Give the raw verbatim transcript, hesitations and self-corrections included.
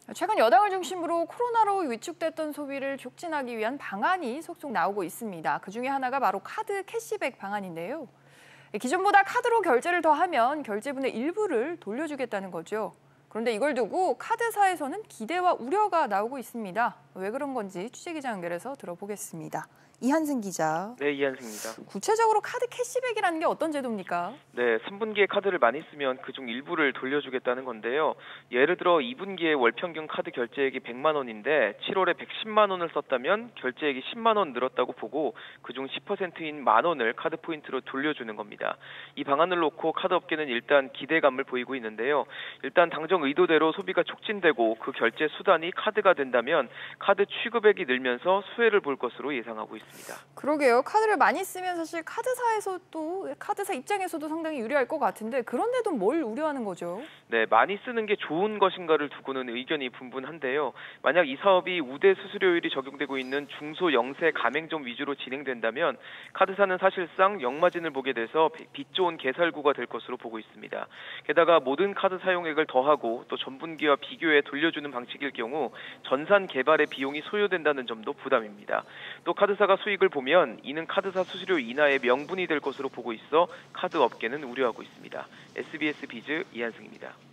최근 여당을 중심으로 코로나로 위축됐던 소비를 촉진하기 위한 방안이 속속 나오고 있습니다. 그중에 하나가 바로 카드 캐시백 방안인데요. 기존보다 카드로 결제를 더 하면 결제분의 일부를 돌려주겠다는 거죠. 그런데 이걸 두고 카드사에서는 기대와 우려가 나오고 있습니다. 왜 그런 건지 취재기자 연결해서 들어보겠습니다. 이한승 기자. 네, 이한승입니다. 구체적으로 카드 캐시백이라는 게 어떤 제도입니까? 네, 삼 분기에 카드를 많이 쓰면 그중 일부를 돌려주겠다는 건데요. 예를 들어 이 분기에 월 평균 카드 결제액이 백만 원인데 칠월에 백십만 원을 썼다면 결제액이 십만 원 늘었다고 보고 그중 십 퍼센트인 만 원을 카드 포인트로 돌려주는 겁니다. 이 방안을 놓고 카드 업계는 일단 기대감을 보이고 있는데요. 일단 당정 의도대로 소비가 촉진되고 그 결제 수단이 카드가 된다면 카드 취급액이 늘면서 수혜를 볼 것으로 예상하고 있습니다. 그러게요. 카드를 많이 쓰면 사실 카드사에서도 카드사 입장에서도 상당히 유리할 것 같은데 그런데도 뭘 우려하는 거죠? 네, 많이 쓰는 게 좋은 것인가를 두고는 의견이 분분한데요. 만약 이 사업이 우대 수수료율이 적용되고 있는 중소 영세 가맹점 위주로 진행된다면 카드사는 사실상 역마진을 보게 돼서 빚 좋은 개살구가 될 것으로 보고 있습니다. 게다가 모든 카드 사용액을 더하고 또 전분기와 비교해 돌려주는 방식일 경우 전산 개발의 비용이 소요된다는 점도 부담입니다. 또 카드사가 수익을 보면 이는 카드사 수수료 인하의 명분이 될 것으로 보고 있어 카드 업계는 우려하고 있습니다. 에스비에스 비즈 이한승입니다.